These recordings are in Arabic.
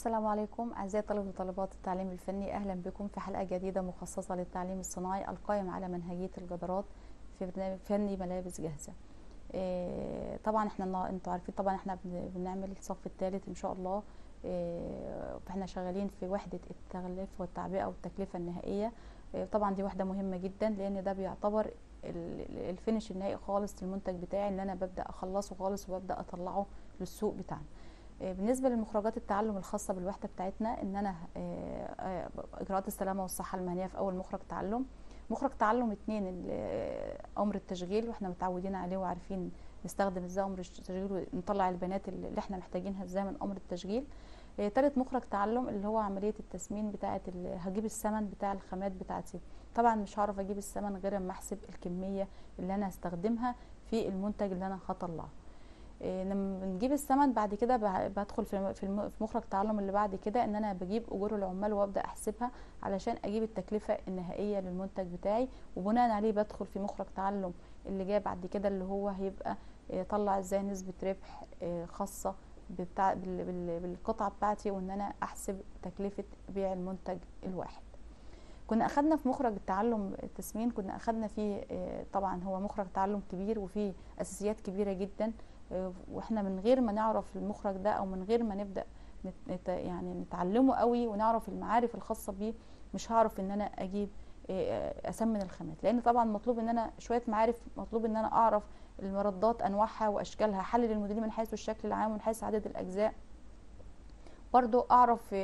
السلام عليكم أعزائي طلبة وطالبات التعليم الفني، أهلا بكم في حلقة جديدة مخصصة للتعليم الصناعي القائم على منهجية الجدارات في برنامج فني ملابس جاهزة. طبعا انتوا عارفين طبعا احنا بنعمل الصف الثالث ان شاء الله. فاحنا شغالين في وحدة التغليف والتعبئة والتكلفة النهائية. طبعا دي وحدة مهمة جدا لان ده بيعتبر الفينش النهائي خالص للمنتج بتاعي اللي انا ببدأ اخلصه خالص وببدأ اطلعه للسوق بتاعنا. بالنسبه للمخرجات التعلم الخاصه بالوحده بتاعتنا ان انا اجراءات السلامه والصحه المهنيه في اول مخرج تعلم. مخرج تعلم 2 امر التشغيل، واحنا متعودين عليه وعارفين نستخدم ازاي امر التشغيل ونطلع البيانات اللي احنا محتاجينها ازاي من امر التشغيل. تالت مخرج تعلم اللي هو عمليه التسمين بتاعه هجيب الثمن بتاع الخامات بتاعتي. طبعا مش هعرف اجيب الثمن غير اما احسب الكميه اللي انا هستخدمها في المنتج اللي انا هطلعه. لما بنجيب الثمن بعد كده بدخل في مخرج التعلم اللي بعد كده ان انا بجيب اجور العمال وابدا احسبها علشان اجيب التكلفه النهائيه للمنتج بتاعي، وبناء عليه بدخل في مخرج تعلم اللي جاي بعد كده اللي هو هيبقى طلع ازاي نسبه ربح خاصه بالقطعه بتاعتي، وان انا احسب تكلفه بيع المنتج الواحد. كنا اخدنا في مخرج التعلم التسمين، كنا اخدنا فيه طبعا هو مخرج تعلم كبير وفيه اساسيات كبيره جدا، واحنا من غير ما نعرف المخرج ده او من غير ما نبدا يعني نتعلمه قوي ونعرف المعارف الخاصه بيه مش هعرف ان انا اجيب اسمن الخامات، لان طبعا مطلوب ان انا شويه معارف، مطلوب ان انا اعرف المردات انواعها واشكالها، احلل الموديل من حيث الشكل العام ومن حيث عدد الاجزاء، برضو اعرف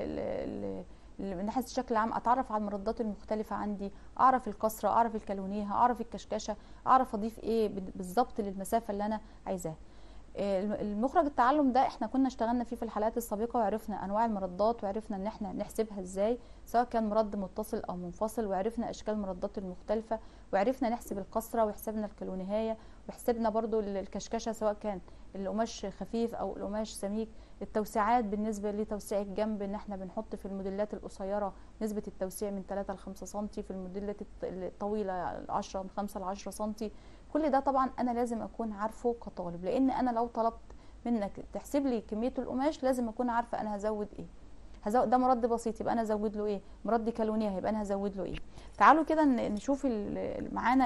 من حيث الشكل العام اتعرف على المردات المختلفه عندي، اعرف الكسره، اعرف الكالونيها، اعرف الكشكشه، اعرف اضيف ايه بالظبط للمسافه اللي انا عايزاها. المخرج التعلم ده احنا كنا اشتغلنا فيه في الحلقات السابقه وعرفنا انواع المردات وعرفنا ان احنا نحسبها ازاي سواء كان مرد متصل او منفصل، وعرفنا اشكال المردات المختلفه، وعرفنا نحسب القصره وحسبنا الكالونيهايه، وحسبنا برضو الكشكشه سواء كان القماش خفيف او القماش سميك. التوسيعات بالنسبه لتوسيع الجنب ان احنا بنحط في الموديلات القصيره نسبه التوسيع من 3 ل 5 سم، في الموديلات الطويله 10 من 5 ل 10 سم. كل ده طبعا انا لازم اكون عارفه كطالب، لان انا لو طلبت منك تحسب لي كميه القماش لازم اكون عارفه انا هزود ايه. هزود ده مرد بسيط يبقى انا هزود له ايه، مرد كالونيه يبقى انا هزود له ايه. تعالوا كده نشوف معانا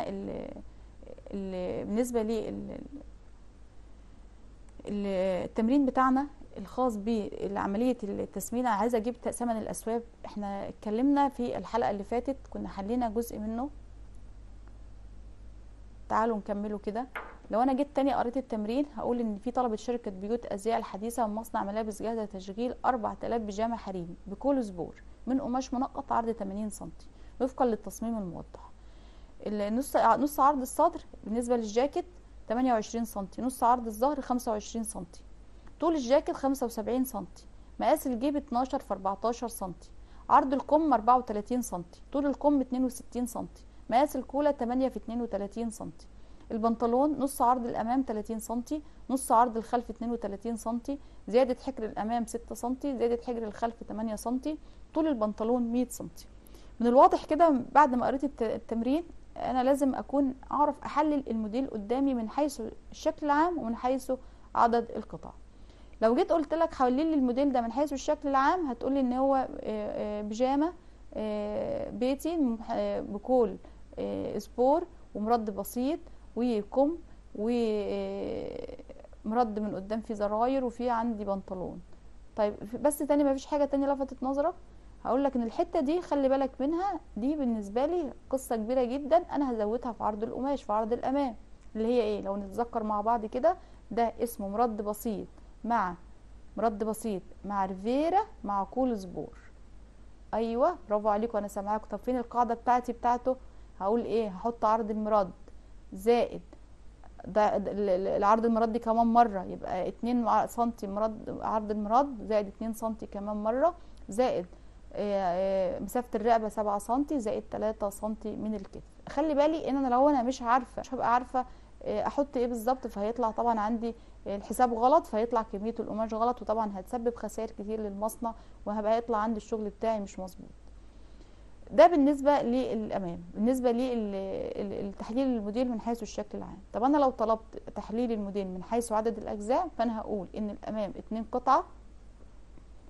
بالنسبه لي التمرين بتاعنا الخاص بعمليه التسمين. انا عايزه اجيب ثمن الاسواب. احنا اتكلمنا في الحلقه اللي فاتت كنا حلينا جزء منه، تعالوا نكمله كده. لو انا جيت تاني قريت التمرين هقول ان في طلبة شركة بيوت ازياء الحديثة ومصنع ملابس جاهزة تشغيل 4000 بيجامة حريمي بكل سبور من قماش منقط عرض 80 سم وفقا للتصميم الموضح. نص عرض الصدر بالنسبة للجاكيت 28 سم، نص عرض الظهر 25 سم، طول الجاكيت 75 سم، مقاس الجيب 12 في 14 سم، عرض الكم 34 سم، طول الكم 62 سم، مقاس الكولا 8 في 32 سم. البنطلون نص عرض الامام 30 سم، نص عرض الخلف 32 سم، زياده حجر الامام 6 سم، زياده حجر الخلف 8 سم، طول البنطلون 100 سم. من الواضح كده بعد ما قريت التمرين انا لازم اكون اعرف احلل الموديل قدامي من حيث الشكل العام ومن حيث عدد القطع. لو جيت قلت لك حلل لي الموديل ده من حيث الشكل العام هتقولي ان هو بيجامه بيتي بكول سبور ومرد بسيط وكم ومرد من قدام فيه زراير وفي عندي بنطلون. طيب بس تاني ما فيش حاجه تانية لفتت نظرك؟ هقول لك ان الحته دي خلي بالك منها، دي بالنسبه لي قصه كبيره جدا انا هزودها في عرض القماش في عرض الامام اللي هي ايه. لو نتذكر مع بعض كده ده اسمه مرد بسيط مع ريفيرا مع كول سبور. ايوه برافو عليكم انا سامعاكم. طب فين القاعده بتاعته؟ هقول ايه؟ هحط عرض المرد زائد ده العرض المرد كمان مره يبقى 2 سنتي مرد عرض المرد زائد 2 سنتي كمان مره زائد مسافه الرقبه 7 سنتي زائد 3 سنتي من الكتف. خلي بالي ان انا لو انا مش هبقى عارفه احط ايه بالظبط، فهيطلع طبعا عندي الحساب غلط، فهيطلع كميه القماش غلط، وطبعا هتسبب خسائر كتير للمصنع وهبقى يطلع عندي الشغل بتاعي مش مظبوط. ده بالنسبه للامام. بالنسبه للتحليل الموديل من حيث الشكل العام، طب انا لو طلبت تحليل الموديل من حيث عدد الاجزاء فانا هقول ان الامام 2 قطعه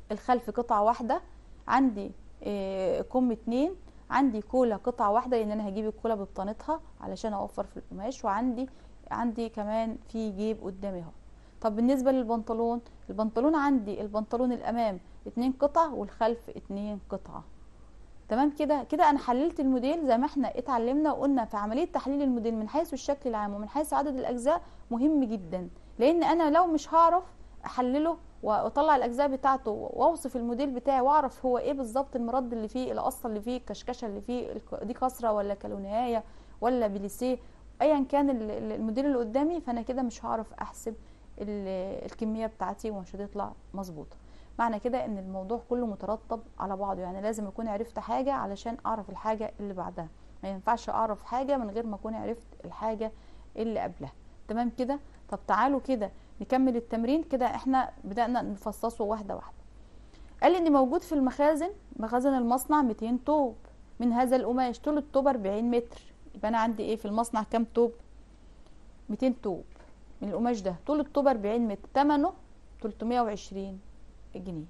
الخلف قطعة واحدة، عندي كم 2، عندي كولا قطعة واحدة لان انا هجيب الكولا ببطانتها علشان اوفر في القماش، وعندي كمان في جيب قدامي اهو. طب بالنسبة للبنطلون، البنطلون عندي البنطلون الامام 2 قطع والخلف 2 قطعة. تمام كده. كده انا حللت الموديل زي ما احنا اتعلمنا وقلنا في عملية تحليل الموديل من حيث الشكل العام ومن حيث عدد الاجزاء مهم جدا، لان انا لو مش هعرف احلله واطلع الاجزاء بتاعته واوصف الموديل بتاعي واعرف هو ايه بالظبط المرد اللي فيه، القصه اللي فيه، الكشكشه اللي فيه، دي كسره ولا كالونهايه ولا بليسيه، ايا كان الموديل اللي قدامي، فانا كده مش هعرف احسب الكميه بتاعتي ومش هتطلع مظبوطه. معنى كده ان الموضوع كله مترتب على بعضه، يعني لازم اكون عرفت حاجه علشان اعرف الحاجه اللي بعدها، ما ينفعش اعرف حاجه من غير ما اكون عرفت الحاجه اللي قبلها. تمام كده. طب تعالوا كده نكمل التمرين. كده احنا بدأنا نفصصه واحدة واحدة. قال لي ان موجود في مخازن المصنع 200 طوب من هذا القماش، طول الطوب 40 متر. يبقى انا عندي ايه في المصنع؟ كام طوب؟ 200 طوب من القماش ده، طول الطوب 40 متر، ثمنه 320 جنيه.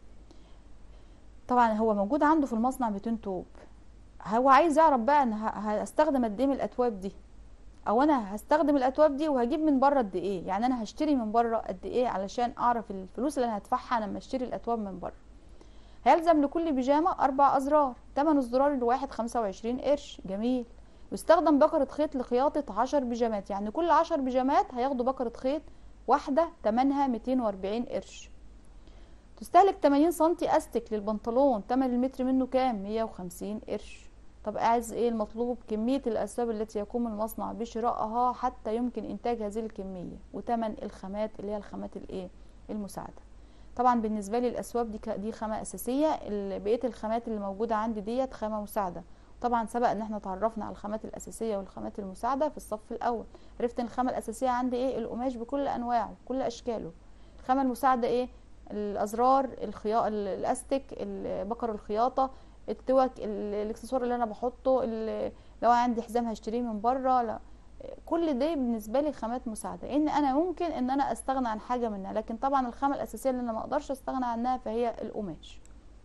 طبعا هو موجود عنده في المصنع 200 طوب، هو عايز يعرف بقى انا هستخدم قد ايه من الاتواب دي، او انا هستخدم الاتواب دي وهجيب من بره قد ايه، يعني انا هشتري من بره قد ايه علشان اعرف الفلوس اللي انا هدفعها لما اشتري الاتواب من بره. هيلزم لكل بيجامه 4 ازرار، ثمن الزرار الواحد 25 قرش. جميل. يستخدم بكرة خيط لخياطة 10 بيجامات، يعني كل 10 بيجامات هياخدوا بكرة خيط واحدة، ثمنها 240 قرش. تستهلك 80 سنتي استك للبنطلون، ثمن المتر منه كام؟ 150 قرش. طب عايز ايه المطلوب؟ كمية الاسباب التي يقوم المصنع بشرائها حتى يمكن انتاج هذه الكمية، وثمن الخامات اللي هي الخامات الايه؟ المساعدة. طبعا بالنسبة لي الاسباب دي خامة اساسية، بقية الخامات اللي موجودة عندي ديت خامة مساعدة. طبعا سبق ان احنا تعرفنا على الخامات الاساسية والخامات المساعدة في الصف الاول. عرفت ان الخامة الاساسية عندي ايه؟ القماش بكل انواعه كل اشكاله. الخامة المساعدة ايه؟ الازرار، الاستك، بكر الخياطة، التوك، الاكسسوار اللي انا بحطه، لو عندي حزام هشتريه من بره، لا، كل ده بالنسبه لي خامات مساعده، ان انا ممكن ان انا استغنى عن حاجه منها، لكن طبعا الخامه الاساسيه اللي انا ما اقدرش استغنى عنها فهي القماش.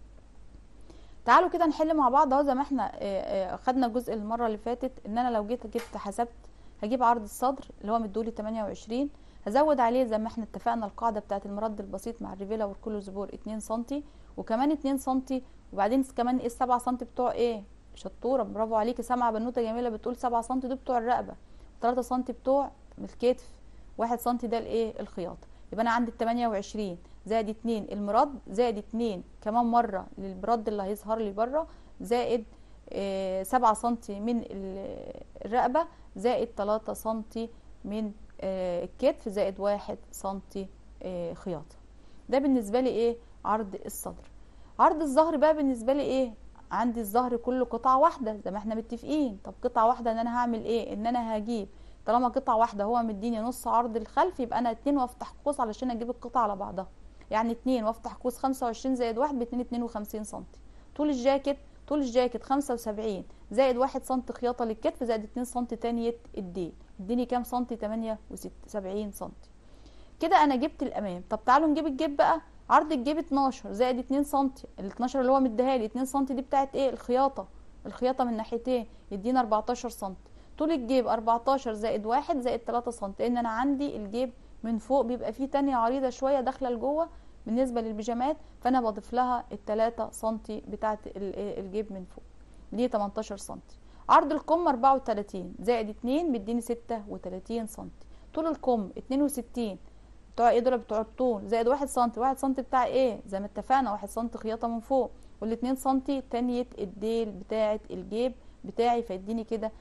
تعالوا كده نحل مع بعض اهو، زي ما احنا خدنا الجزء المره اللي فاتت، ان انا لو جيت حسبت، هجيب عرض الصدر اللي هو مدولي 28، هزود عليه زي ما احنا اتفقنا القاعده بتاعه المرد البسيط مع الريفيلا والكل زبور 2 سم، وكمان 2 سم، وبعدين كمان ايه ال7 سم بتوع ايه؟ شطوره، برافو عليكي، سامعه بنوته جميله بتقول 7 سم دول بتوع الرقبه، 3 سم بتوع الكتف، 1 سم ده الايه؟ الخياطه. يبقى انا عندي 28 زائد 2 المرد، زائد 2 كمان مره للبرد اللي هيظهر لي بره، زائد 7 سم من الرقبه، زائد 3 سم من الكتف، زائد 1 سم خياطه. ده بالنسبه لي ايه؟ عرض الصدر. عرض الظهر بقى بالنسبه لي ايه؟ عندي الظهر كله قطعه واحده زي ما احنا متفقين. طب قطعه واحده ان انا هعمل ايه؟ ان انا هجيب، طالما قطعه واحده هو مديني نص عرض الخلف، يبقى انا 2 وافتح قوس علشان اجيب القطعه على بعضها، يعني 2 وافتح قوس 25 زائد 1 ب 52 سم. طول الجاكيت 75 زائد 1 سم خياطه للكتف، زائد 2 سم تانية الديل، اديني كام سنتي؟ 78 سم. كده انا جبت الامام. طب تعالوا نجيب الجيب بقى. عرض الجيب 12 زائد 2 سم، ال 12 اللي هو مديها لي 2 سم دي بتاعت ايه؟ الخياطه من ناحيتين، يدينا 14 سم. طول الجيب 14 زائد 1 زائد 3 سم، لان انا عندي الجيب من فوق بيبقى فيه تانية عريضه شويه داخله لجوه بالنسبه للبيجامات، فانا بضيف لها ال 3 سم بتاعت الجيب من فوق، دي 18 سم. عرض الكم 34 زائد 2 بيديني 36 سم. طول الكم 62 بتوع ايه دول؟ بتوع الطول، زائد 1 سم، 1 سم بتاع ايه؟ زي ما اتفقنا 1 سم خياطه من فوق، وال2 سم تانية الديل بتاعه الجيب بتاعي، فيديني كده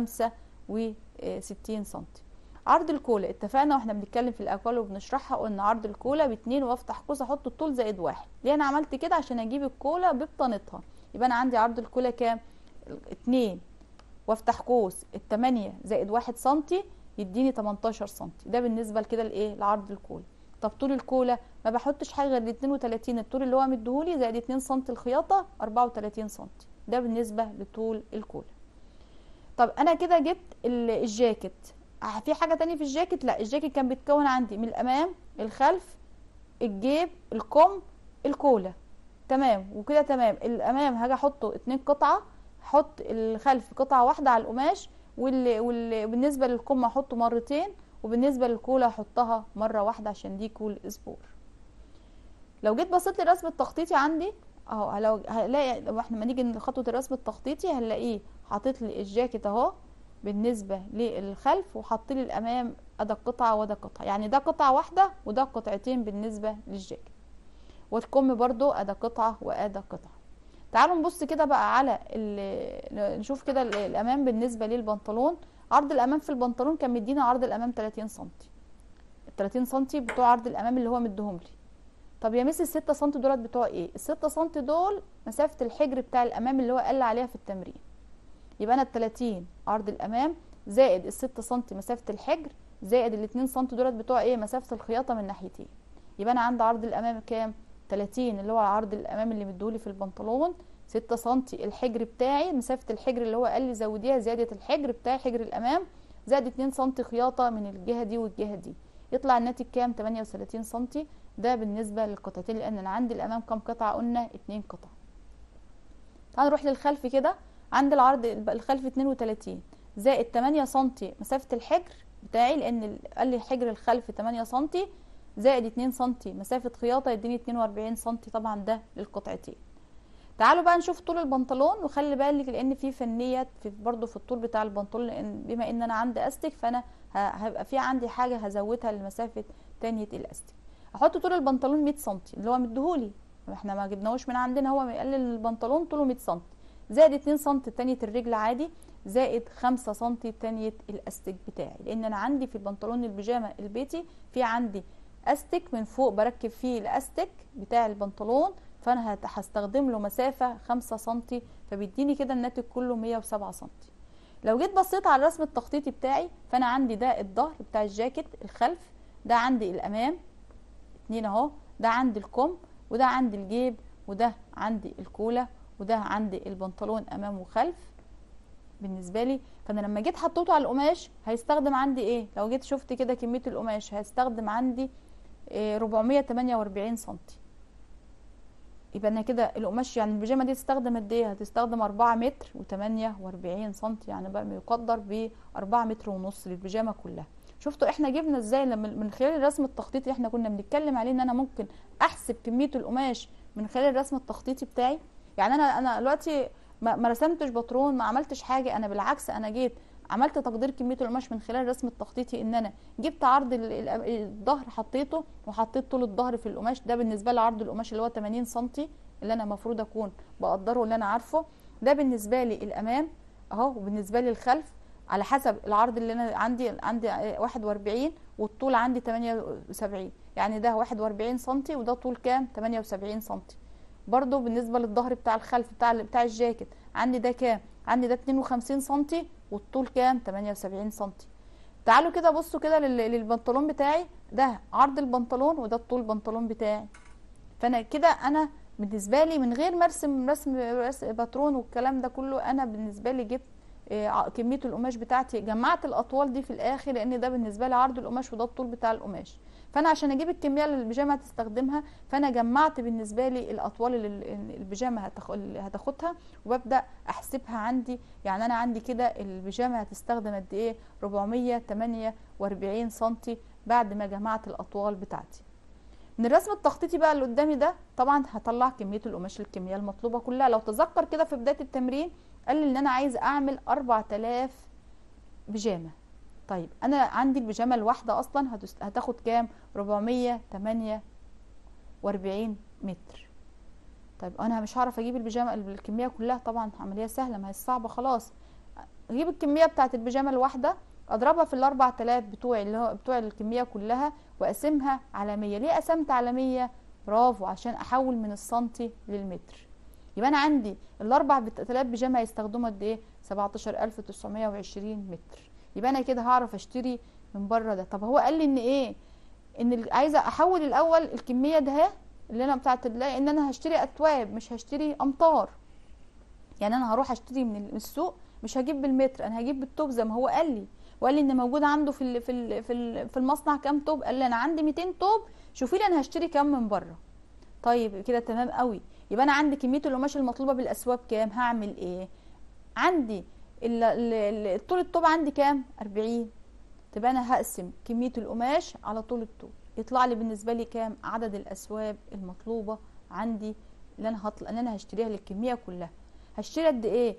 65 سم. عرض الكولا اتفقنا واحنا بنتكلم في الاكوال وبنشرحها، قلنا عرض الكولا ب2 وافتح قوس احط الطول زائد 1. ليه انا عملت كده؟ عشان اجيب الكولا ببطانتها. يبقى انا عندي عرض الكولا كام؟ 2 وافتح قوس 8 زائد 1 سم يديني 18 سم. ده بالنسبه لكده لايه؟ لعرض الكولا. طب طول الكولا ما بحطش حاجه غير 32 الطول اللي هو مديهولي، زائد 2 سم الخياطه 34 سم. ده بالنسبه لطول الكولا. طب انا كده جبت الجاكيت. في حاجه تانية في الجاكيت؟ لا، الجاكيت كان بيتكون عندي من الامام، الخلف، الجيب، الكم، الكولا تمام وكده تمام. الامام هاجي احطه 2 قطعه، احط الخلف قطعه واحده على القماش، بالنسبه للكم احطه مرتين، وبالنسبه للكولا احطها مره واحده عشان دي كول اسبور. لو جيت بصيت للرسم التخطيطي عندي اهو، لو هلاقي لو احنا ما نيجي لخطوه الرسم التخطيطي هنلاقيه حاطط لي الجاكيت اهو بالنسبه للخلف، وحط لي الامام ادا قطعه وده قطعه، يعني ده قطعه واحده وده قطعتين بالنسبه للجاكيت، والكم برضو ادا قطعه وادا قطعه. تعالوا نبص كده بقى على نشوف كده الامام بالنسبه للبنطلون. عرض الامام في البنطلون كان مدينا عرض الامام 30 سم، ال 30 سم بتوع عرض الامام اللي هو مديهم لي. طب يا ميس ال 6 سم دولت بتوع ايه؟ ال 6 سم دول مسافه الحجر بتاع الامام اللي هو قال عليها في التمرين. يبقى انا ال 30 عرض الامام زائد ال 6 سم مسافه الحجر زائد ال 2 سم دولت بتوع ايه؟ مسافه الخياطه من ناحيتين. يبقى انا عندي عرض الامام كام؟ 30 اللي هو عرض الامام اللي مديهولي في البنطلون، 6 سم الحجر بتاعي مسافه الحجر اللي هو قال لي زوديها زياده الحجر بتاعي حجر الامام، زائد 2 سم خياطه من الجهه دي والجهه دي، يطلع الناتج كام؟ 38 سم. ده بالنسبه للقطعتين، لان انا عندي الامام كام قطعه؟ قلنا 2 قطعه. تعالوا نروح للخلف كده. عند العرض الخلف 32 زائد 8 سم مسافه الحجر بتاعي، لان قال لي حجر الخلف 8 سم، زائد 2 سم مسافه خياطه يديني 42 سم، طبعا ده للقطعتين. تعالوا بقى نشوف طول البنطلون، وخلي بالك لان في فنيات برضو في الطول بتاع البنطلون، لان بما ان انا عندي استك فانا هيبقى في عندي حاجه هزودها لمسافه تانية الاستك. احط طول البنطلون 100 سم اللي هو مديهولي، احنا ما جبناهوش من عندنا، هو مقلل البنطلون طوله 100 سم، زائد 2 سم تانية الرجل عادي، زائد 5 سم تانية الاستك بتاعي، لان انا عندي في البنطلون البيجامه البيتي في عندي استك من فوق بركب فيه الاستك بتاع البنطلون، فانا هستخدم له مسافه 5 سم، فبيديني كده الناتج كله 107 سم. لو جيت بصيت على الرسم التخطيطي بتاعي فانا عندي ده الظهر بتاع الجاكيت الخلف، ده عندي الامام 2 اهو، ده عندي الكم، وده عندي الجيب، وده عندي الكولا، وده عندي البنطلون امام وخلف بالنسبه لي. فانا لما جيت حطيته على القماش هيستخدم عندي ايه؟ لو جيت شفت كده كميه القماش هيستخدم عندي 448 سم. يبقى انا كده القماش يعني البيجامه دي تستخدم قد ايه؟ هتستخدم 4 متر و48 سم، يعني بقى يقدر ب 4 متر ونص للبيجامه كلها. شفتوا احنا جبنا ازاي لما من خلال الرسم التخطيطي احنا كنا بنتكلم عليه ان انا ممكن احسب كميه القماش من خلال الرسم التخطيطي بتاعي. يعني انا دلوقتي ما رسمتش باترون، ما عملتش حاجه، انا بالعكس انا جيت عملت تقدير كميه القماش من خلال الرسم التخطيطي، ان انا جبت عرض الظهر حطيته وحطيت طول الظهر في القماش، ده بالنسبه لي عرض القماش اللي هو 80 سم اللي انا المفروض اكون بقدره اللي انا عارفه، ده بالنسبه لي الامام اهو، وبالنسبه لي الخلف على حسب العرض اللي انا عندي 41 والطول عندي 78، يعني ده 41 سم وده طول كام؟ 78 سم. برضو بالنسبه للظهر بتاع الخلف بتاع الجاكيت عندي ده كام؟ عندي ده 52 سم والطول كام؟ 78 سم. تعالوا كده بصوا كده للبنطلون بتاعي، ده عرض البنطلون وده الطول البنطلون بتاعي، فانا كده انا بالنسبه لي من غير ما رسم باترون والكلام ده كله، انا بالنسبه لي جبت كميه القماش بتاعتي، جمعت الاطوال دي في الاخر، لان ده بالنسبه لي عرض القماش وده الطول بتاع القماش، فانا عشان اجيب الكميه اللي البيجامه هتستخدمها فانا جمعت بالنسبه لي الاطوال اللي البيجامه هتاخدها، وببدا احسبها عندي. يعني انا عندي كده البيجامه هتستخدم قد ايه؟ 448 سم بعد ما جمعت الاطوال بتاعتي. من الرسم التخطيطي بقى اللي قدامي ده طبعا هطلع كميه القماش الكميه المطلوبه كلها. لو تذكر كده في بدايه التمرين قال لي ان انا عايز اعمل 4000 بيجامه. طيب انا عندي البيجامه الواحده اصلا هتاخد كام؟ 448 متر. طيب انا مش هعرف اجيب البيجامه الكميه كلها، طبعا عمليه سهله، ما هي صعبه خلاص. اجيب الكميه بتاعه البيجامه الواحده اضربها في ال4000 بتوعي اللي هو بتوع الكميه كلها واقسمها على 100. ليه قسمت على 100؟ برافو، عشان احول من السنتي للمتر. يبقى انا عندي ال4000 بيجامه هيستخدموا قد ايه؟ 17920 متر. يبقى انا كده هعرف اشتري من بره ده. طب هو قال لي ان ايه؟ ان عايزه احول الاول الكميه ده اللي انا بتاعت ان انا هشتري اكواب مش هشتري امتار، يعني انا هروح اشتري من السوق مش هجيب بالمتر، انا هجيب بالطوب زي ما هو قال لي، وقال لي ان موجود عنده في المصنع كام طوب؟ قال لي انا عندي 200 طوب، شوفي لي انا هشتري كام من بره. طيب كده تمام قوي. يبقى انا عندي كميه القماش المطلوبه بالاسواب كام؟ هعمل ايه؟ عندي طول الطوب عندي كام؟ 40. تبقى انا هقسم كميه القماش على طول الطوب، يطلع لي بالنسبه لي كام عدد الاسواب المطلوبه عندي اللي انا هشتريها للكميه كلها. هشتري قد ايه؟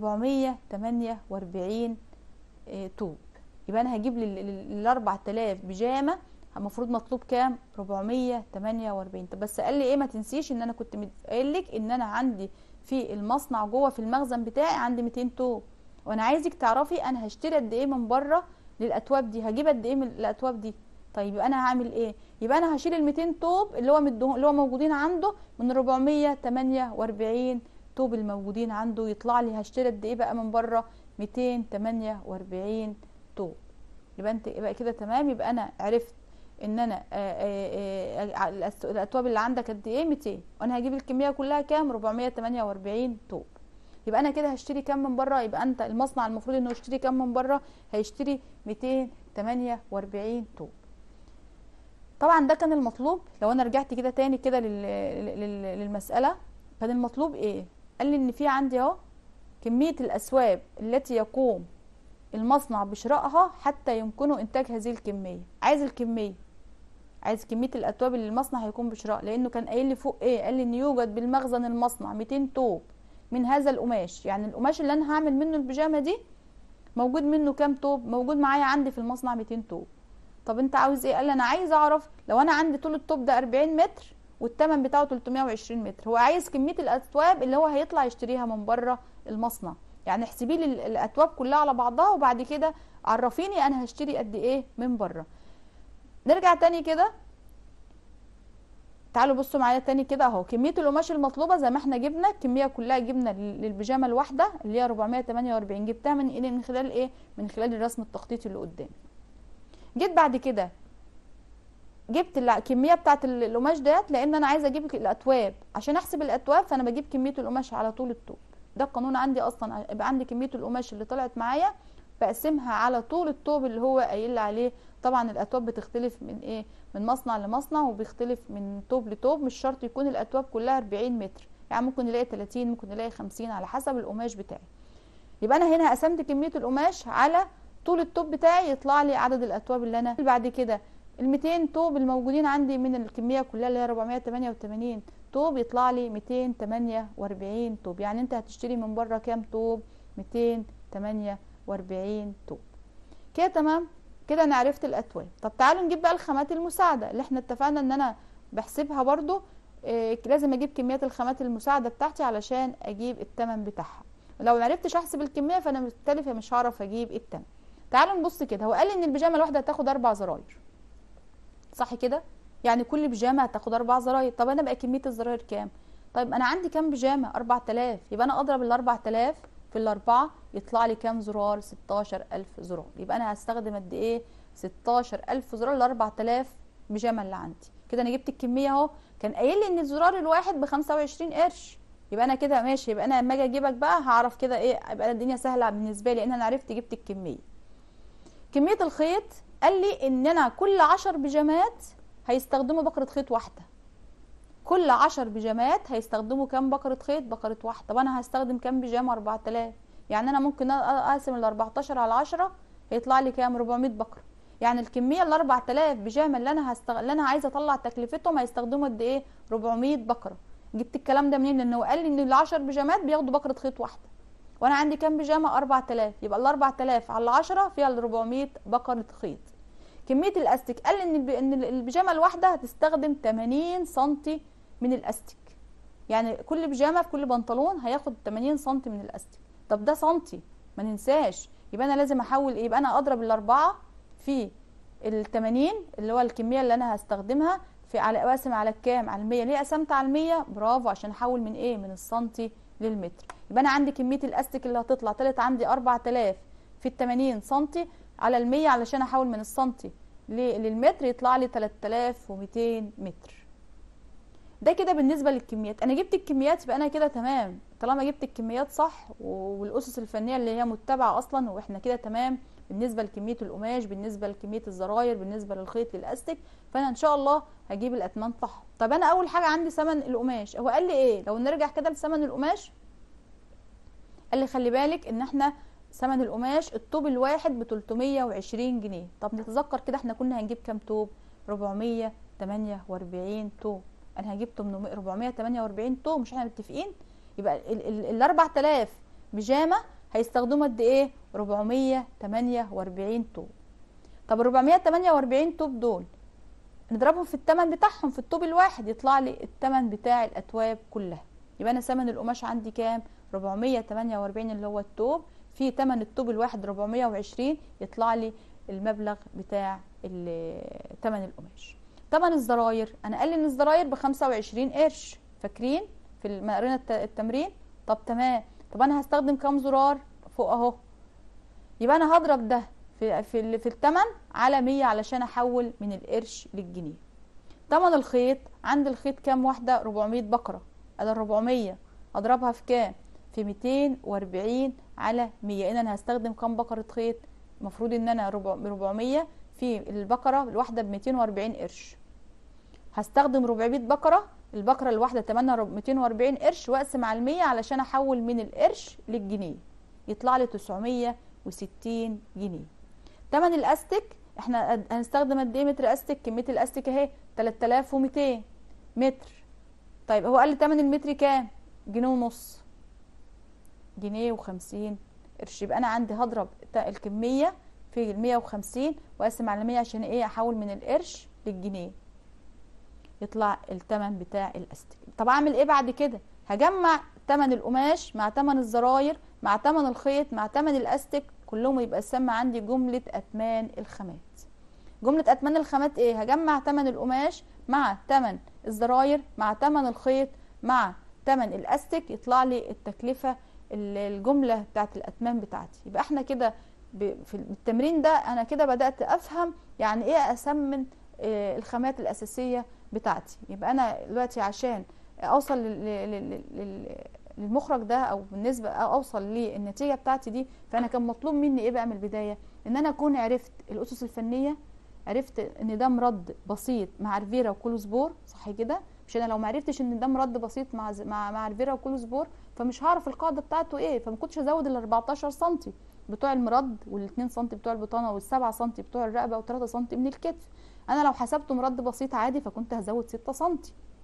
448 طوب. يبقى انا هجيب لل 4000 بيجامه المفروض مطلوب كام؟ 448. طب بس قال لي ايه؟ ما تنسيش ان انا كنت قايل لك ان انا عندي في المصنع جوه في المخزن بتاعي عندي 200 طوب، وانا عايزك تعرفي انا هشتري قد ايه من بره للاتواب دي، هجيب قد ايه من الاتواب دي. طيب يبقى انا هعمل ايه؟ يبقى انا هشيل ال 200 طوب اللي هو موجودين عنده من 448 طوب الموجودين عنده، يطلع لي هشتري قد ايه بقى من بره؟ 248 طوب. يبقى كده تمام. يبقى انا عرفت ان انا الاتواب اللي عندك قد ايه؟ 200، وانا هجيب الكميه كلها كام؟ 448 طوب. يبقى انا كده هشتري كام من بره؟ يبقى انت المصنع المفروض انه يشتري كام من بره؟ هيشتري 248 طوب. طبعا ده كان المطلوب. لو انا رجعت كده تاني كده للمساله، كان المطلوب ايه؟ قال لي ان في عندي اهو كميه الاسواب التي يقوم المصنع بشرائها حتى يمكنه انتاج هذه الكميه. عايز الكميه، عايز كميه الاتواب اللي المصنع هيكون بشراء، لانه كان قايل لي فوق ايه؟ قال لي ان يوجد بالمخزن المصنع 200 طوب من هذا القماش. يعني القماش اللي انا هعمل منه البيجامه دي موجود منه كام طوب؟ موجود معايا عندي في المصنع 200 طوب. طب انت عاوز ايه؟ قال لي انا عايز اعرف لو انا عندي طول الطوب ده 40 متر والثمن بتاعه 320 متر، هو عايز كميه الاتواب اللي هو هيطلع يشتريها من بره المصنع. يعني احسبي لي الاتواب كلها على بعضها، وبعد كده عرفيني انا هشتري قد ايه من بره. نرجع تاني كده، تعالوا بصوا معايا تاني كده اهو. كميه القماش المطلوبه زي ما احنا جبنا الكميه كلها، جبنا للبيجامه الواحده اللي هي 448، جبتها من خلال ايه؟ من خلال الرسم التخطيطي اللي قدامي. جيت بعد كده جبت الكميه بتاعه القماش ديت، لان انا عايزه اجيب الاتواب. عشان احسب الاتواب فانا بجيب كميه القماش على طول الطوب. ده القانون عندي اصلا. يبقى عندي كميه القماش اللي طلعت معايا بقسمها على طول الطوب اللي هو قايل لي عليه. طبعا الاتواب بتختلف من ايه؟ من مصنع لمصنع، وبيختلف من طوب لطوب. مش شرط يكون الاتواب كلها 40 متر، يعني ممكن نلاقي 30، ممكن نلاقي 50، على حسب القماش بتاعي. يبقى انا هنا قسمت كميه القماش على طول الطوب بتاعي، يطلع لي عدد الاتواب اللي انا بعد كده ال 200 طوب الموجودين عندي من الكميه كلها اللي هي 488 طوب، يطلع لي 248 طوب. يعني انت هتشتري من بره كام طوب؟ 248 طوب. كده تمام. كده انا عرفت الاتواب. طب تعالوا نجيب بقى الخامات المساعده اللي احنا اتفقنا ان انا بحسبها برضو. لازم اجيب كميات الخامات المساعده بتاعتي علشان اجيب الثمن بتاعها. لو معرفتش احسب الكميه فانا مختلفه مش هعرف اجيب الثمن. تعالوا نبص كده. هو قال لي ان البيجامه الواحده هتاخد 4 زراير، صح كده؟ يعني كل بيجامه هتاخد 4 زراير. طب انا بقى كميه الزراير كام؟ طيب انا عندي كام بيجامه؟ 4000. يبقى انا اضرب ال 4000 في الاربعه يطلع لي كام زرار؟ 16000 زرار. يبقى انا هستخدم قد ايه؟ 16000 زرار ل 4000 بيجامه اللي عندي. كده انا جبت الكميه اهو. كان قايل لي ان الزرار الواحد ب 25 قرش. يبقى انا كده ماشي. يبقى انا لما اجي اجيبك بقى هعرف كده ايه، يبقى الدنيا سهله بالنسبه لي، لان انا عرفت جبت الكميه. كميه الخيط قال لي ان انا كل 10 بيجامات هيستخدموا بكره خيط واحده. كل 10 بيجامات هيستخدموا كام بكره خيط؟ بكره واحده. طب انا هستخدم كام بيجامه؟ 4000. يعني انا ممكن اقسم ال 14 على 10 هيطلع لي كام؟ 400 بكره. يعني الكميه ال 4000 بيجامه اللي انا عايزه اطلع تكلفتهم هيستخدموا قد ايه؟ 400 بكره. جبت الكلام ده منين؟ لانه قال لي ان ال 10 بيجامات بياخدوا بكره خيط واحده، وانا عندي كام بيجامه؟ 4000. يبقى ال 4000 على 10 فيها ال 400 بكره خيط. كميه الاستيك قال لي ان البيجامه الواحده هتستخدم 80 سم من الاستيك. يعني كل بيجامه في كل بنطلون هياخد 80 سم من الاستيك. طب ده سنتي ما ننساش. يبقى انا لازم احول ايه؟ يبقى انا اضرب الاربعه في ال80 اللي هو الكميه اللي انا هستخدمها في اقسم على الكام؟ على 100. ليه قسمت على 100؟ برافو، عشان احول من ايه؟ من السنتي للمتر. يبقى انا عندي كميه الاستيك اللي هتطلع طلعت عندي 4000 في ال80 سنتي على ال100، علشان احول من السنتي للمتر يطلع لي 3200 متر. ده كده بالنسبه للكميات. انا جبت الكميات يبقى انا كده تمام. طالما جبت الكميات صح والاسس الفنيه اللي هي متبعه اصلا، واحنا كده تمام بالنسبه لكميه القماش، بالنسبه لكميه الزراير، بالنسبه للخيط للاستك. فانا ان شاء الله هجيب الاتمان صح. طب انا اول حاجه عندي ثمن القماش، هو قال لي ايه؟ لو نرجع كده لثمن القماش، قال لي خلي بالك ان احنا ثمن القماش الطوب الواحد ب 320 جنيه. طب نتذكر كده احنا كنا هنجيب كام طوب؟ 448 طوب. انا هجيب 448 طوب، مش احنا متفقين؟ يبقى ال 4000 بيجامه هيستخدموا قد ايه؟ 448 طوب. طب ال 448 طوب دول نضربهم في الثمن بتاعهم في الطوب الواحد، يطلع لي الثمن بتاع الاتواب كلها. يبقى انا ثمن القماش عندي كام؟ 448 اللي هو الطوب، في ثمن الطوب الواحد 420، يطلع لي المبلغ بتاع ثمن القماش. ثمن الزراير، انا قال لي ان الزراير ب 25 قرش، فاكرين في قرينا التمرين؟ طب تمام. طب انا هستخدم كام زرار فوق اهو؟ يبقى انا هضرب ده في الثمن على 100 علشان احول من القرش للجنيه. ثمن الخيط، عند الخيط كام واحده؟ 400 بكره. ادي 400 اضربها في كام؟ في 240 على 100. اذا انا هستخدم كام بكره خيط؟ المفروض ان انا 400 في البكره الواحده ب 240 قرش، هستخدم 400 بكره، البكره الواحده ثمنها 240 قرش، واقسم على 100 علشان احول من القرش للجنيه، يطلع لي 960 جنيه. ثمن الاستك، احنا هنستخدم قد ايه متر استك؟ كميه الاستك اهي 3200 متر. طيب هو قال لي ثمن المتر كام؟ جنيه ونص، جنيه و50 قرش. يبقى انا عندي هضرب الكميه في ال 150 واقسم على 100 عشان ايه؟ احول من القرش للجنيه، يطلع الثمن بتاع الاستك. طب اعمل ايه بعد كده؟ هجمع ثمن القماش مع ثمن الزراير مع ثمن الخيط مع ثمن الاستك كلهم، يبقى السم عندي جمله اثمان الخامات. جمله اثمان الخامات ايه؟ هجمع ثمن القماش مع ثمن الزراير مع ثمن الخيط مع ثمن الاستك، يطلع لي التكلفه الجمله بتاعت الاثمان بتاعتي. يبقى احنا كده في التمرين ده انا كده بدات افهم يعني ايه اثمن الخامات الاساسيه بتاعتي. يبقى انا دلوقتي عشان اوصل للمخرج ده، او بالنسبه اوصل للنتيجه بتاعتي دي، فانا كان مطلوب مني ايه بقى من البدايه؟ ان انا اكون عرفت الاسس الفنيه، عرفت ان ده مرد بسيط مع ريفيرا وكولوسبور، صح كده؟ مش انا لو ما عرفتش ان ده مرد بسيط مع ريفيرا وكولوسبور فمش هعرف القاعده بتاعته ايه، فما كنتش ازود ال 14 سم بتوع المرد وال2 سم بتوع البطانه وال7 سم بتوع الرقبه و3 سم من الكتف. انا لو حسبته مرد بسيط عادي فكنت هزود 6 سم.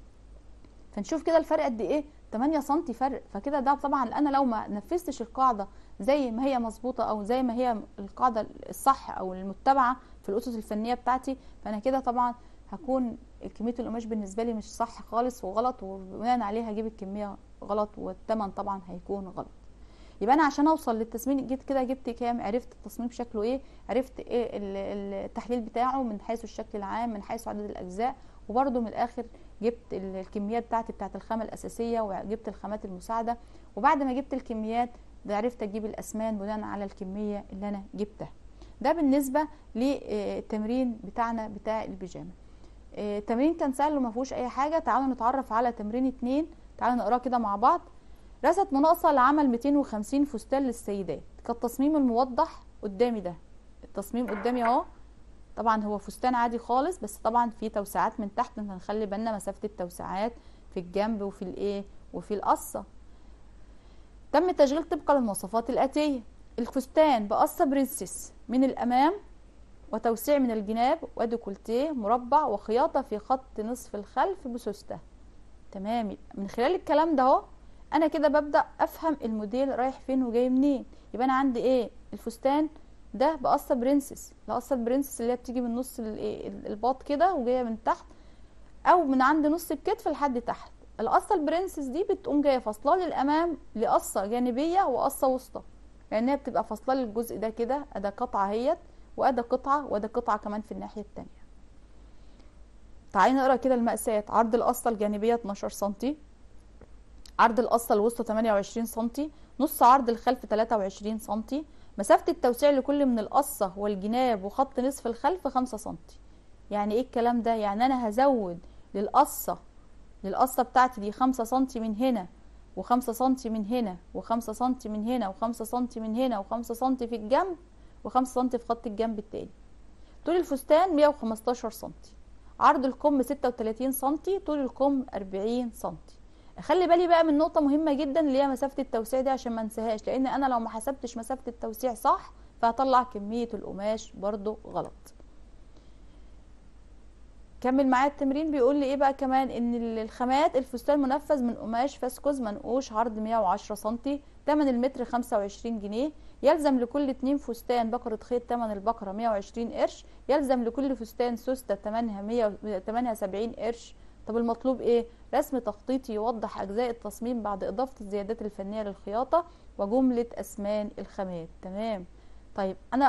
فنشوف كده الفرق قد ايه؟ 8 سم فرق. فكده ده طبعا انا لو ما نفذتش القاعده زي ما هي مظبوطه او زي ما هي القاعده الصح او المتبعه في الاسس الفنيه بتاعتي، فانا كده طبعا هكون كميه القماش بالنسبه لي مش صح خالص وغلط، وبناء عليه هجيب الكميه غلط والثمن طبعا هيكون غلط. يبقى انا عشان اوصل للتصميم جيت كده جبت كام؟ عرفت التصميم شكله ايه، عرفت ايه التحليل بتاعه من حيث الشكل العام، من حيث عدد الاجزاء، وبرده من الاخر جبت الكميات بتاعت الخامه الاساسيه وجبت الخامات المساعده. وبعد ما جبت الكميات ده عرفت اجيب الاسمان بناء على الكميه اللي انا جبتها. ده بالنسبه للتمرين بتاعنا بتاع البيجامه. التمرين كان سهل وما فيهوش اي حاجه. تعالوا نتعرف على تمرين 2، تعالوا نقراه كده مع بعض. رست مناقصه لعمل 250 فستان للسيدات. كالتصميم الموضح قدامي ده، التصميم قدامي اهو. طبعا هو فستان عادي خالص، بس طبعا في توسعات من تحت، هنخلي بالنا مسافه التوسعات في الجنب وفي الايه وفي القصه. تم التشغيل طبقا للمواصفات الاتيه. الفستان بقصه برنسس من الامام وتوسيع من الجناب وديكولتيه مربع وخياطه في خط نصف الخلف بسوسته. تمام. من خلال الكلام ده اهو انا كده ببدا افهم الموديل رايح فين وجاي منين. يبقى انا عندي ايه؟ الفستان ده بقصه برنسس، القصه البرنسس اللي هي بتيجي من نص الباط كده وجايه من تحت او من عند نص الكتف لحد تحت. القصه البرنسس دي بتقوم جايه فاصله للامام لقصه جانبيه وقصه وسطى، لان هي بتبقى فاصله للجزء ده كده. ادي قطعه اهيت، وادي قطعه، وادي قطعه كمان في الناحيه الثانيه. تعالي نقرا كده المقاسات. عرض القصه الجانبيه 12 سم، عرض القصه الوسطى 28 سم، نص عرض الخلف 23 سم، مسافه التوسيع لكل من القصه والجناب وخط نصف الخلف 5 سم. يعني ايه الكلام ده؟ يعني انا هزود للقصه بتاعتي دي 5 سم من هنا و5 سم من هنا و5 سم من هنا و5 سم من هنا و5 سم في الجنب و5 سنتي في خط الجنب التاني. طول الفستان 115 سنتي، عرض الكم 36 سنتي، طول الكم 40 سنتي. اخلي بالي بقى من نقطه مهمه جدا اللي هي مسافه التوسيع دي عشان ما انساهاش، لان انا لو ما حسبتش مسافه التوسيع صح فهطلع كميه القماش برضو غلط. كمل معايا التمرين. بيقول لي ايه بقى كمان؟ ان الخامات الفستان منفذ من قماش فاسكوز منقوش، عرض 110 سنتي، تمن المتر 25 جنيه، يلزم لكل 2 فستان بكرة خيط تمن البكرة 120 قرش، يلزم لكل فستان سوستة تمنها 70 قرش. طب المطلوب ايه؟ رسم تخطيطي يوضح اجزاء التصميم بعد اضافة الزيادات الفنية للخياطة وجملة اسمان الخامات. تمام. طيب انا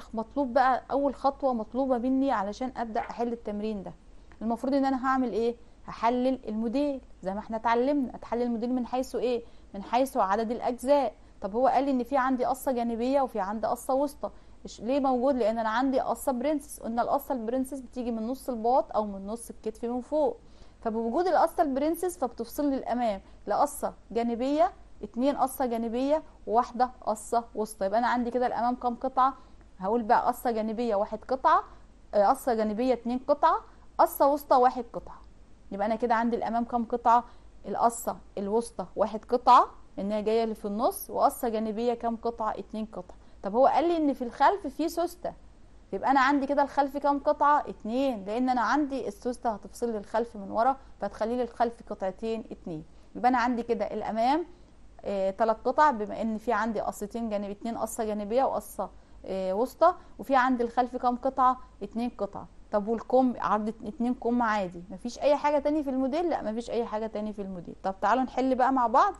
اول خطوة مطلوبة مني علشان ابدأ احل التمرين ده، المفروض ان انا هعمل ايه؟ هحلل الموديل زي ما احنا اتعلمنا. اتحلل الموديل من حيث ايه؟ من حيث عدد الاجزاء. طب هو قال لي ان في عندي قصه جانبيه وفي عندي قصه وسطى. ليه موجود؟ لان انا عندي قصه برنسس. قلنا القصه البرنسس بتيجي من نص الباط او من نص الكتف من فوق، فبوجود القصه البرنسس فبتفصل لي الامام لقصه جانبيه، 2 قصه جانبيه وواحده قصه وسطى. يبقى انا عندي كده الامام كام قطعه؟ هقول بقى قصه جانبيه 1 قطعه، قصه جانبيه 2 قطعه، قصه وسطى 1 قطعه. يبقى انا كده عندي الامام كام قطعه؟ القصه الوسطى 1 قطعه لانها جايه اللي في النص، وقصه جانبيه كام قطعه؟ 2 قطعه. طب هو قال لي ان في الخلف في سوسته، يبقى انا عندي كده الخلف كام قطعه؟ 2، لان انا عندي السوسته هتفصل لي الخلف من ورا فتخلي لي الخلف قطعتين 2. يبقى انا عندي كده الامام 3 قطع، بما ان في عندي قصتين جانبي، 2 قصه جانبيه وقصه وسطى، وفي عندي الخلف كام قطعه؟ 2 قطعه. طب والكم؟ عرض 2 كم عادي، مفيش اي حاجه تاني في الموديل؟ لا مفيش اي حاجه تاني في الموديل. طب تعالوا نحل بقى مع بعض.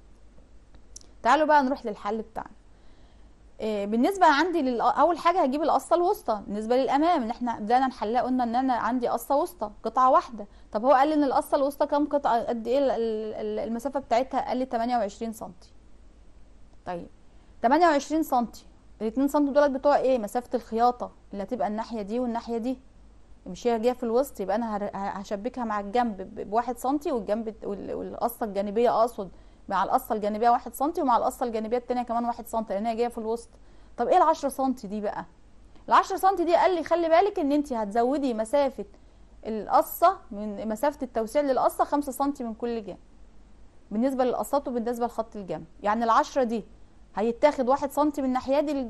تعالوا بقى نروح للحل بتاعنا. بالنسبه عندي اول حاجه هجيب القصه الوسطى بالنسبه للامام، ان احنا بدانا نحلها قلنا ان انا عندي قصه وسطى قطعه واحده. طب هو قال لي ان القصه الوسطى كام قطعه؟ قد ايه المسافه بتاعتها؟ قال لي 28 سم. طيب 28 سم، ال2 سم دول بتوع ايه؟ مسافه الخياطه اللي هتبقى الناحيه دي والناحيه دي، مش هي جايه في الوسط، يبقى انا هشبكها مع الجنب ب1 سم، والجنب والقصه الجانبيه اقصد مع القصه الجانبيه 1 سم، ومع القصه الجانبيه الثانيه كمان 1 سم لان هي جايه في الوسط. طب ايه ال10 سم دي بقى؟ ال10 سم دي قال لي خلي بالك ان انت هتزودي مسافه القصه من مسافه التوسيع للقصه 5 سم من كل جانب بالنسبه للقصات وبالنسبه لخط الجنب. يعني ال10 دي هيتاخد 1 سم من الناحيه دي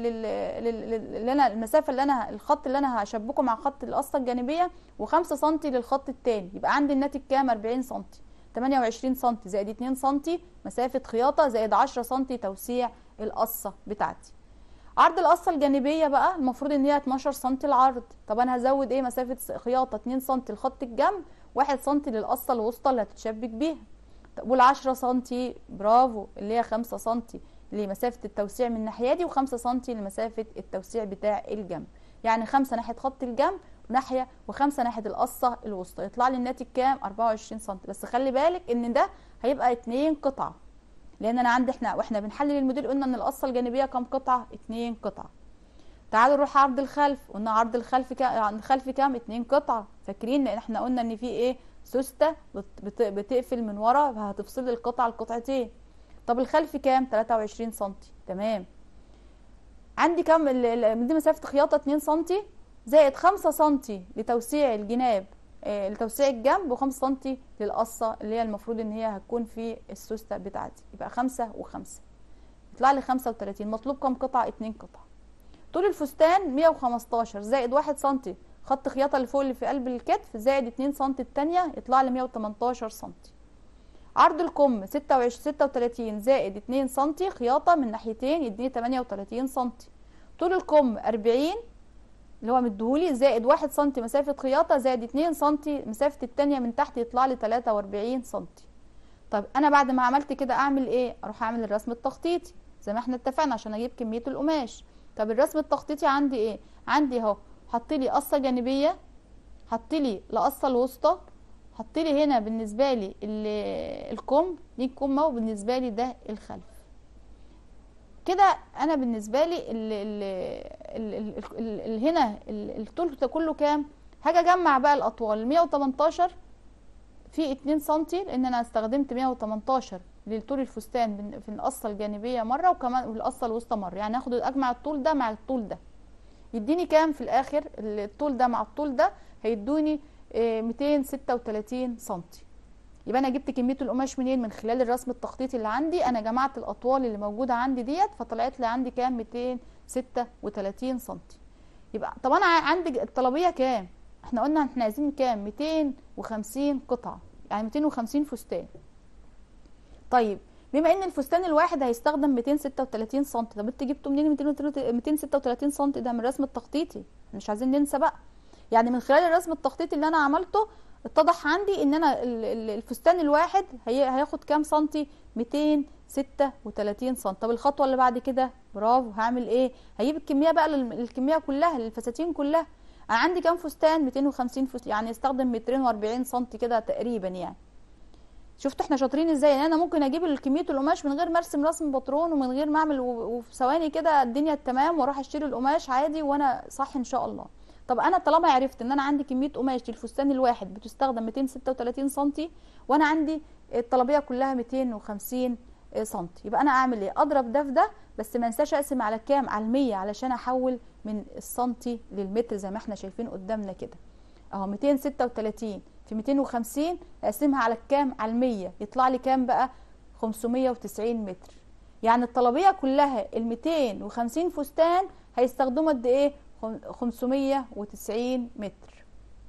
اللي انا المسافه اللي انا الخط اللي انا هشبكه مع خط القصه الجانبيه، و5 سم للخط الثاني. يبقى عندي الناتج كام؟ 40 سم. 28 سم زائد 2 سم مسافه خياطه زائد 10 سم توسيع القصه بتاعتي. عرض القصه الجانبيه بقى المفروض ان هي 12 سم العرض. طب انا هزود ايه؟ مسافه خياطه 2 سم لخط الجنب، 1 سم للقصه الوسطى اللي هتتشبك بيها. طب وال10 سم برافو اللي هي 5 سم لمسافه التوسيع من الناحيه دي، و5 سم لمسافه التوسيع بتاع الجنب. يعني 5 ناحيه خط الجنب وناحيه، و5 ناحيه القصه الوسطى. يطلع لي الناتج كام؟ 24 سم. بس خلي بالك ان ده هيبقى 2 قطعه، لان انا عندي واحنا بنحلل الموديل قلنا ان القصه الجانبيه كام قطعه؟ 2 قطعه. تعالوا نروح عرض الخلف. قلنا عرض الخلف كام؟ 2 قطعه. فاكرين لان احنا قلنا ان في ايه؟ سوسته بتقفل من ورا فهتفصل لي القطعه القطعتين. طب الخلف كام؟ 23 سم. تمام. عندي كام؟ دي مسافه خياطه 2 سم زائد 5 سم لتوسيع الجناب، لتوسيع الجنب، و5 سم للقصه اللي هي المفروض ان هي هتكون في السوسته بتاعتي. يبقى 5 و5 يطلع لي 35. مطلوب كام قطعه؟ 2 قطعه. طول الفستان 115 زائد 1 سم خط خياطه اللي فوق اللي في قلب الكتف زائد 2 سم الثانيه يطلع لي 118 سم. عرض الكم 36 زائد 2 سم خياطه من ناحيتين يديني 38 سم. طول الكم 40 اللي هو مديهولي زائد 1 سم مسافه خياطه زائد 2 سم مسافه الثانيه من تحت يطلع لي 43 سم. طب انا بعد ما عملت كده اعمل ايه؟ اروح اعمل الرسم التخطيطي زي ما احنا اتفقنا عشان اجيب كميه القماش. طب الرسم التخطيطي عندي ايه؟ عندي اهو حط لي قصه جانبيه، حط لي القصه الوسطى، حط لي هنا بالنسبه لي الكم دي الكمه، وبالنسبه لي ده الخلف. كده انا بالنسبه لي هنا الطول كله كام؟ هاجي اجمع بقى الاطوال. 118 في 2 سم لان انا استخدمت 118 لطول الفستان في القصه الجانبيه مره، وكمان القصه الوسطى مره، يعني اخد اجمع الطول ده مع الطول ده يديني كام في الاخر. الطول ده مع الطول ده هيدوني 236 سنتي. يبقى انا جبت كميه القماش منين؟ من خلال الرسم التخطيطي اللي عندي، انا جمعت الاطوال اللي موجوده عندي ديت، فطلعت لي عندي كام؟ 236 سنتي. يبقى طب انا عندي الطلبيه كام؟ احنا قلنا احنا عايزين كام؟ 250 قطعه، يعني 250 فستان. طيب بما ان الفستان الواحد هيستخدم 236 سم، طب انت جبته منين 236 سم؟ ده من الرسم التخطيطي، مش عايزين ننسى بقى. يعني من خلال الرسم التخطيطي اللي انا عملته اتضح عندي ان انا الفستان الواحد هياخد كام سنتي؟ 236 سم. طب الخطوه اللي بعد كده، برافو، هعمل ايه؟ هجيب الكميه بقى، الكميه كلها للفساتين كلها. انا عندي كام فستان؟ 250 فستان، يعني استخدم 240 سم كده تقريبا. يعني شفتوا احنا شاطرين ازاي؟ يعني انا ممكن اجيب كميه القماش من غير ما ارسم رسم باترون، ومن غير ما اعمل، وفي ثواني كده الدنيا تمام، واروح اشتري القماش عادي وانا صح ان شاء الله. طب انا طالما عرفت ان انا عندي كميه قماش للفستان الواحد بتستخدم 236 سم، وانا عندي الطلبيه كلها 250 سم، يبقى انا اعمل ايه؟ اضرب ده في ده، بس ما انساش اقسم على كام؟ على 100، علشان احول من السنتي للمتر زي ما احنا شايفين قدامنا كده اهو. 236 في 250 اقسمها على كام؟ على 100، يطلع لي كام بقى؟ 590 متر. يعني الطلبيه كلها ال 250 فستان هيستخدموا قد ايه؟ 590 متر.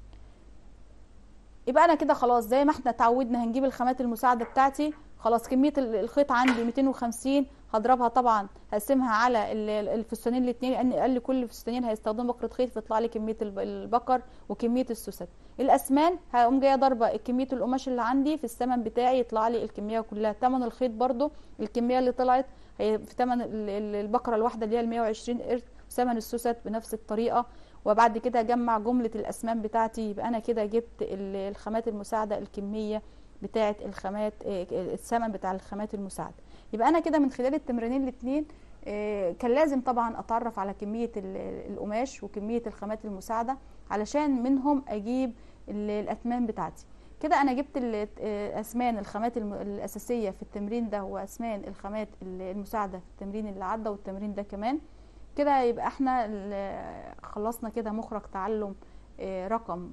يبقى انا كده خلاص زي ما احنا اتعودنا هنجيب الخامات المساعده بتاعتي. خلاص كميه الخيط عندي 250، هضربها طبعا، هقسمها على الفستانين الاثنين، لان اقل كل فستانين هيستخدموا بكره خيط، فيطلع لي كميه البكر وكميه السوست. الاسمان هقوم جايه ضربه كميه القماش اللي عندي في الثمن بتاعي، يطلع لي الكميه كلها. ثمن الخيط برده الكميه اللي طلعت هي في ثمن البكره الواحده اللي هي ال 120 قرش، وثمن السوست بنفس الطريقه. وبعد كده اجمع جمله الاسمان بتاعتي. يبقى انا كده جبت الخامات المساعده، الكميه بتاعه الخامات، الثمن بتاع الخامات المساعده. يبقى انا كده من خلال التمرينين الاثنين كان لازم طبعا اتعرف على كميه القماش وكميه الخامات المساعده، علشان منهم اجيب الاثمان بتاعتي. كده انا جبت اسمان الخامات الاساسيه في التمرين ده، واسمان الخامات المساعده في التمرين اللي عدى والتمرين ده كمان. كده يبقى احنا خلصنا كده مخرج تعلم رقم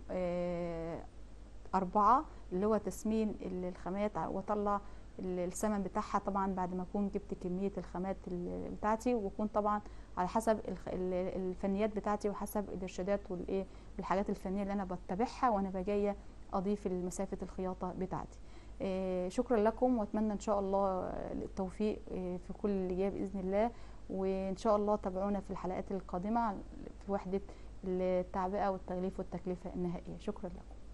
4، اللي هو تسمين الخامات، واطلع الثمن بتاعها طبعا بعد ما اكون جبت كميه الخامات بتاعتي، واكون طبعا على حسب الفنيات بتاعتي وحسب الارشادات والحاجات الفنيه اللي انا بتبعها وانا جايه اضيف مسافه الخياطه بتاعتي. شكرا لكم، واتمنى ان شاء الله التوفيق في كل اللي جاي باذن الله. وان شاء الله تابعونا في الحلقات القادمه في وحده التعبئه والتغليف والتكلفه النهائيه. شكرا لكم.